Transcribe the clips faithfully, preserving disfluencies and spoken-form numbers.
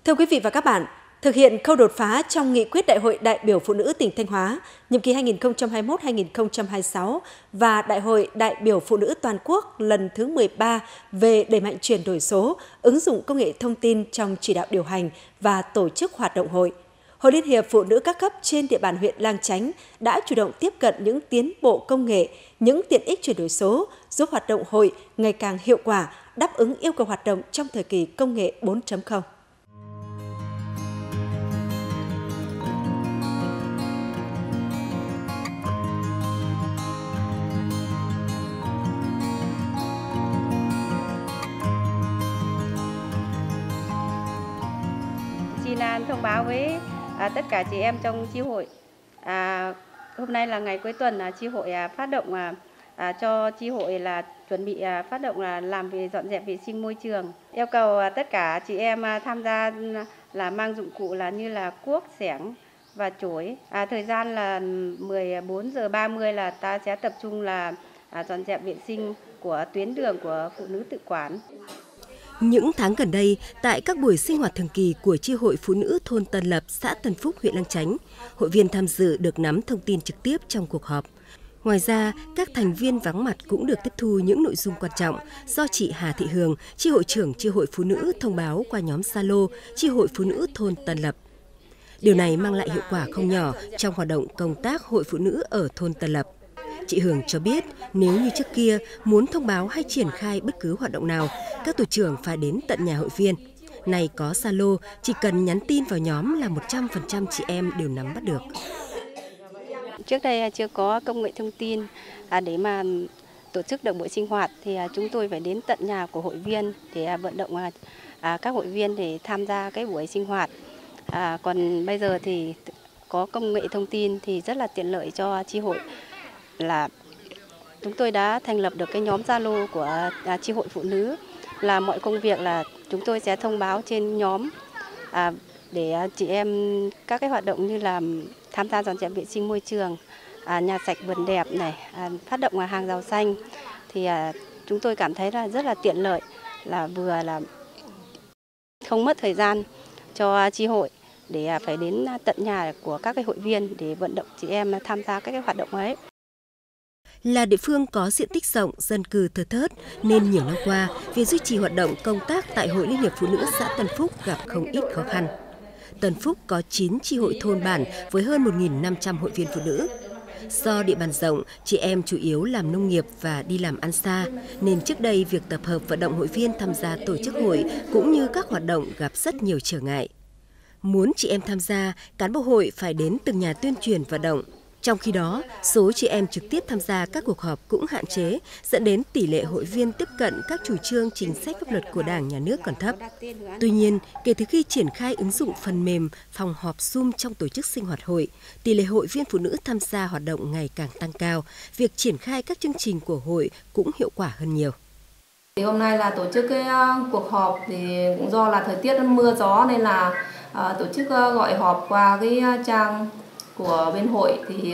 Thưa quý vị và các bạn, thực hiện khâu đột phá trong nghị quyết Đại hội đại biểu Phụ nữ tỉnh Thanh Hóa, nhiệm kỳ hai nghìn không trăm hai mươi mốt đến hai nghìn không trăm hai mươi sáu và Đại hội đại biểu Phụ nữ toàn quốc lần thứ mười ba về đẩy mạnh chuyển đổi số, ứng dụng công nghệ thông tin trong chỉ đạo điều hành và tổ chức hoạt động hội. Hội Liên hiệp Phụ nữ các cấp trên địa bàn huyện Lang Chánh đã chủ động tiếp cận những tiến bộ công nghệ, những tiện ích chuyển đổi số, giúp hoạt động hội ngày càng hiệu quả, đáp ứng yêu cầu hoạt động trong thời kỳ công nghệ bốn chấm không. Xin thông báo với à, tất cả chị em trong chi hội. À, hôm nay là ngày cuối tuần, à, chi hội à, phát động à, à, cho chi hội là chuẩn bị à, phát động là làm về dọn dẹp vệ sinh môi trường. Yêu cầu à, tất cả chị em à, tham gia là mang dụng cụ là như là cuốc, xẻng và chổi. À, thời gian là mười bốn giờ ba mươi là ta sẽ tập trung là à, dọn dẹp vệ sinh của tuyến đường của phụ nữ tự quản. Những tháng gần đây, tại các buổi sinh hoạt thường kỳ của chi hội phụ nữ thôn Tân Lập, xã Tân Phúc, huyện Lang Chánh, hội viên tham dự được nắm thông tin trực tiếp trong cuộc họp. Ngoài ra, các thành viên vắng mặt cũng được tiếp thu những nội dung quan trọng do chị Hà Thị Hường, chi hội trưởng chi hội phụ nữ thông báo qua nhóm Zalo chi hội phụ nữ thôn Tân Lập. Điều này mang lại hiệu quả không nhỏ trong hoạt động công tác hội phụ nữ ở thôn Tân Lập. Chị Hường cho biết nếu như trước kia muốn thông báo hay triển khai bất cứ hoạt động nào, các tổ trưởng phải đến tận nhà hội viên. Nay có Zalo, chỉ cần nhắn tin vào nhóm là một trăm phần trăm chị em đều nắm bắt được. Trước đây chưa có công nghệ thông tin để mà tổ chức được buổi sinh hoạt thì chúng tôi phải đến tận nhà của hội viên để vận động các hội viên để tham gia cái buổi sinh hoạt. À, còn bây giờ thì có công nghệ thông tin thì rất là tiện lợi cho chi hội. Là chúng tôi đã thành lập được cái nhóm Zalo của à, chi hội phụ nữ, là mọi công việc là chúng tôi sẽ thông báo trên nhóm à, để à, chị em các cái hoạt động như là tham gia dọn dẹp vệ sinh môi trường, à, nhà sạch vườn đẹp này, à, phát động à, hàng rào xanh thì à, chúng tôi cảm thấy là rất là tiện lợi, là vừa là không mất thời gian cho chi hội để à, phải đến tận nhà của các cái hội viên để vận động chị em tham gia các cái hoạt động ấy. Là địa phương có diện tích rộng, dân cư thưa thớt nên nhiều năm qua, việc duy trì hoạt động công tác tại Hội Liên hiệp Phụ nữ xã Tân Phúc gặp không ít khó khăn. Tân Phúc có chín chi hội thôn bản với hơn một nghìn năm trăm hội viên phụ nữ. Do địa bàn rộng, chị em chủ yếu làm nông nghiệp và đi làm ăn xa, nên trước đây việc tập hợp vận động hội viên tham gia tổ chức hội cũng như các hoạt động gặp rất nhiều trở ngại. Muốn chị em tham gia, cán bộ hội phải đến từng nhà tuyên truyền vận động. Trong khi đó, số chị em trực tiếp tham gia các cuộc họp cũng hạn chế, dẫn đến tỷ lệ hội viên tiếp cận các chủ trương chính sách pháp luật của Đảng, Nhà nước còn thấp. Tuy nhiên, kể từ khi triển khai ứng dụng phần mềm phòng họp Zoom trong tổ chức sinh hoạt hội, tỷ lệ hội viên phụ nữ tham gia hoạt động ngày càng tăng cao, việc triển khai các chương trình của hội cũng hiệu quả hơn nhiều. Thì hôm nay là tổ chức cái uh, cuộc họp thì cũng do là thời tiết mưa gió nên là uh, tổ chức uh, gọi họp qua cái uh, trang của bên hội thì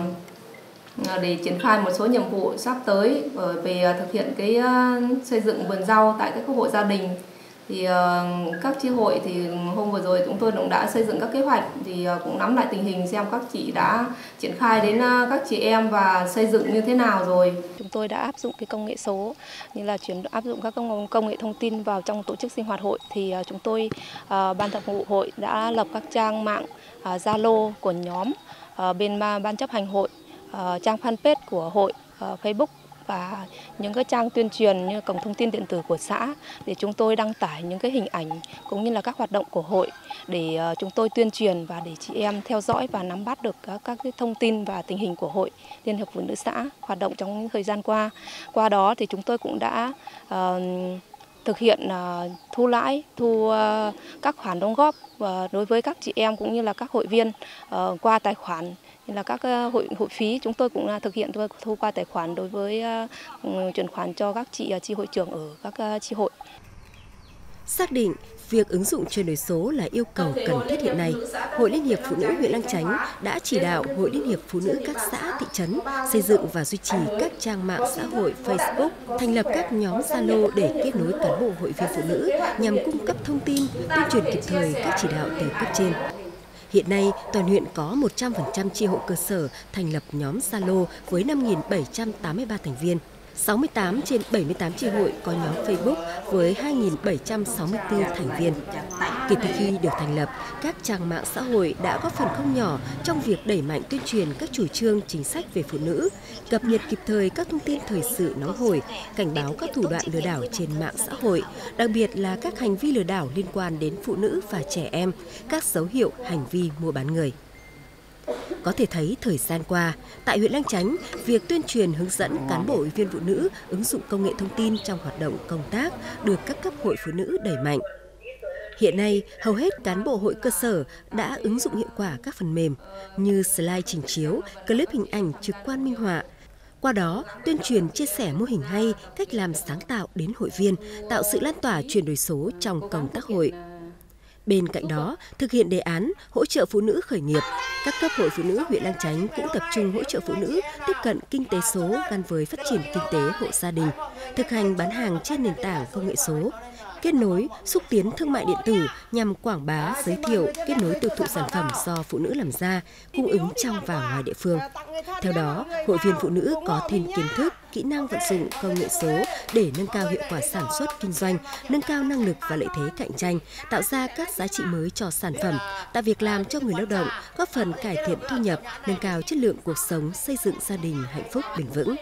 uh, để triển khai một số nhiệm vụ sắp tới về uh, thực hiện cái uh, xây dựng vườn rau tại các hộ gia đình. Thì uh, các chi hội thì hôm vừa rồi chúng tôi cũng đã xây dựng các kế hoạch thì uh, cũng nắm lại tình hình xem các chị đã triển khai đến uh, các chị em và xây dựng như thế nào rồi. Chúng tôi đã áp dụng cái công nghệ số như là chuyển áp dụng các công, công nghệ thông tin vào trong tổ chức sinh hoạt hội thì uh, chúng tôi uh, ban thường vụ hội đã lập các trang mạng Zalo uh, của nhóm uh, bên ban chấp hành hội, uh, trang fanpage của hội, uh, Facebook và những cái trang tuyên truyền như cổng thông tin điện tử của xã để chúng tôi đăng tải những cái hình ảnh cũng như là các hoạt động của hội để uh, chúng tôi tuyên truyền và để chị em theo dõi và nắm bắt được các, các cái thông tin và tình hình của Hội Liên hiệp Phụ nữ xã hoạt động trong những thời gian qua. Qua đó thì chúng tôi cũng đã uh, thực hiện uh, thu lãi, thu uh, các khoản đóng góp uh, đối với các chị em cũng như là các hội viên uh, qua tài khoản. Như là các hội hội phí chúng tôi cũng thực hiện thu qua tài khoản đối với uh, chuyển khoản cho các chị chi hội trưởng ở các uh, chi hội. Xác định việc ứng dụng chuyển đổi số là yêu cầu cần thiết hiện nay, Hội Liên hiệp Phụ nữ huyện Lang Chánh đã chỉ đạo Hội Liên hiệp Phụ nữ các xã, thị trấn xây dựng và duy trì các trang mạng xã hội Facebook, thành lập các nhóm Zalo để kết nối cán bộ hội viên phụ nữ nhằm cung cấp thông tin, tuyên truyền kịp thời các chỉ đạo từ cấp trên. Hiện nay, toàn huyện có một trăm phần trăm chi hội cơ sở thành lập nhóm Zalo với năm nghìn bảy trăm tám mươi ba thành viên. sáu mươi tám trên bảy mươi tám chi hội có nhóm Facebook với hai nghìn bảy trăm sáu mươi tư thành viên. Kể từ khi được thành lập, các trang mạng xã hội đã góp phần không nhỏ trong việc đẩy mạnh tuyên truyền các chủ trương chính sách về phụ nữ, cập nhật kịp thời các thông tin thời sự nóng hổi, cảnh báo các thủ đoạn lừa đảo trên mạng xã hội, đặc biệt là các hành vi lừa đảo liên quan đến phụ nữ và trẻ em, các dấu hiệu hành vi mua bán người. Có thể thấy thời gian qua, tại huyện Lang Chánh, việc tuyên truyền hướng dẫn cán bộ hội viên phụ nữ ứng dụng công nghệ thông tin trong hoạt động công tác được các cấp hội phụ nữ đẩy mạnh. Hiện nay, hầu hết cán bộ hội cơ sở đã ứng dụng hiệu quả các phần mềm như slide trình chiếu, clip hình ảnh trực quan minh họa. Qua đó, tuyên truyền chia sẻ mô hình hay, cách làm sáng tạo đến hội viên, tạo sự lan tỏa chuyển đổi số trong công tác hội. Bên cạnh đó, thực hiện đề án hỗ trợ phụ nữ khởi nghiệp, các cấp hội phụ nữ huyện Lang Chánh cũng tập trung hỗ trợ phụ nữ tiếp cận kinh tế số gắn với phát triển kinh tế hộ gia đình, thực hành bán hàng trên nền tảng công nghệ số, kết nối, xúc tiến thương mại điện tử nhằm quảng bá, giới thiệu, kết nối tiêu thụ sản phẩm do phụ nữ làm ra, cung ứng trong và ngoài địa phương. Theo đó, hội viên phụ nữ có thêm kiến thức, kỹ năng vận dụng công nghệ số để nâng cao hiệu quả sản xuất kinh doanh, nâng cao năng lực và lợi thế cạnh tranh, tạo ra các giá trị mới cho sản phẩm, tạo việc làm cho người lao động, góp phần cải thiện thu nhập, nâng cao chất lượng cuộc sống, xây dựng gia đình hạnh phúc bền vững.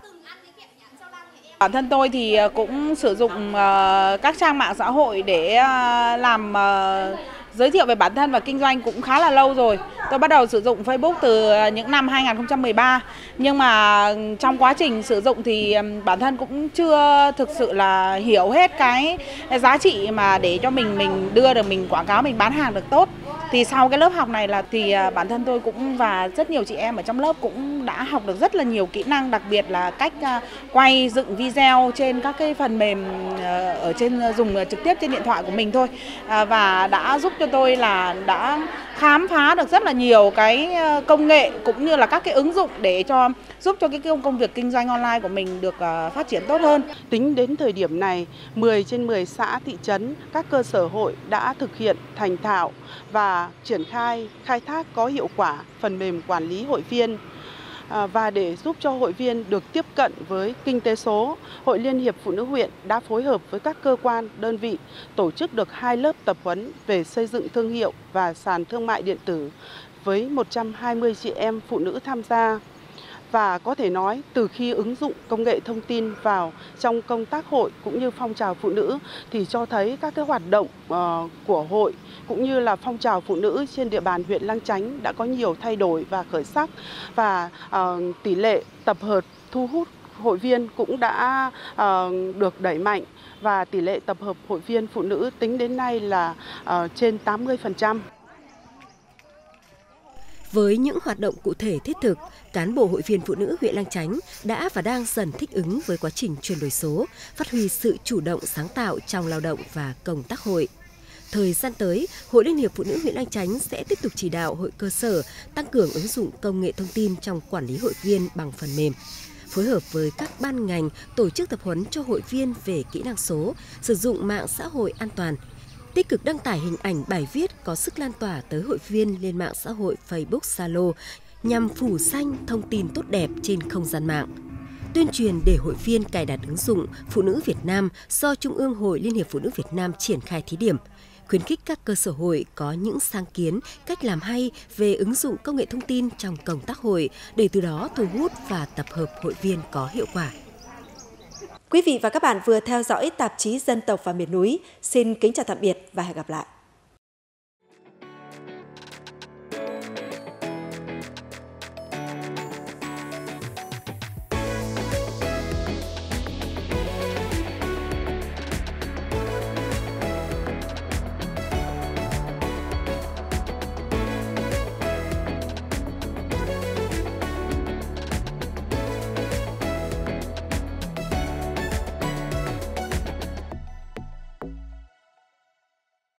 Bản thân tôi thì cũng sử dụng các trang mạng xã hội để làm giới thiệu về bản thân và kinh doanh cũng khá là lâu rồi. Tôi bắt đầu sử dụng Facebook từ những năm hai nghìn không trăm mười ba. Nhưng mà trong quá trình sử dụng thì bản thân cũng chưa thực sự là hiểu hết cái giá trị mà để cho mình mình đưa được mình quảng cáo, mình bán hàng được tốt. Thì sau cái lớp học này là thì bản thân tôi cũng và rất nhiều chị em ở trong lớp cũng đã học được rất là nhiều kỹ năng, đặc biệt là cách quay dựng video trên các cái phần mềm ở trên dùng trực tiếp trên điện thoại của mình thôi, và đã giúp cho tôi là đã khám phá được rất là nhiều cái công nghệ cũng như là các cái ứng dụng để cho giúp cho cái công việc kinh doanh online của mình được phát triển tốt hơn. Tính đến thời điểm này, mười trên mười xã thị trấn, các cơ sở hội đã thực hiện thành thạo và triển khai khai thác có hiệu quả phần mềm quản lý hội viên. Và để giúp cho hội viên được tiếp cận với kinh tế số, Hội Liên hiệp Phụ nữ huyện đã phối hợp với các cơ quan, đơn vị tổ chức được hai lớp tập huấn về xây dựng thương hiệu và sàn thương mại điện tử với một trăm hai mươi chị em phụ nữ tham gia. Và có thể nói, từ khi ứng dụng công nghệ thông tin vào trong công tác hội cũng như phong trào phụ nữ thì cho thấy các cái hoạt động uh, của hội cũng như là phong trào phụ nữ trên địa bàn huyện Lang Chánh đã có nhiều thay đổi và khởi sắc, và uh, tỷ lệ tập hợp thu hút hội viên cũng đã uh, được đẩy mạnh, và tỷ lệ tập hợp hội viên phụ nữ tính đến nay là uh, trên tám mươi phần trăm. Với những hoạt động cụ thể thiết thực, cán bộ hội viên phụ nữ huyện Lang Chánh đã và đang dần thích ứng với quá trình chuyển đổi số, phát huy sự chủ động sáng tạo trong lao động và công tác hội. Thời gian tới, Hội Liên hiệp Phụ nữ huyện Lang Chánh sẽ tiếp tục chỉ đạo hội cơ sở tăng cường ứng dụng công nghệ thông tin trong quản lý hội viên bằng phần mềm, phối hợp với các ban ngành tổ chức tập huấn cho hội viên về kỹ năng số, sử dụng mạng xã hội an toàn, tích cực đăng tải hình ảnh bài viết có sức lan tỏa tới hội viên lên mạng xã hội Facebook, Zalo nhằm phủ xanh thông tin tốt đẹp trên không gian mạng. Tuyên truyền để hội viên cài đặt ứng dụng Phụ nữ Việt Nam do Trung ương Hội Liên hiệp Phụ nữ Việt Nam triển khai thí điểm, khuyến khích các cơ sở hội có những sáng kiến, cách làm hay về ứng dụng công nghệ thông tin trong công tác hội để từ đó thu hút và tập hợp hội viên có hiệu quả. Quý vị và các bạn vừa theo dõi tạp chí Dân tộc và miền núi. Xin kính chào tạm biệt và hẹn gặp lại.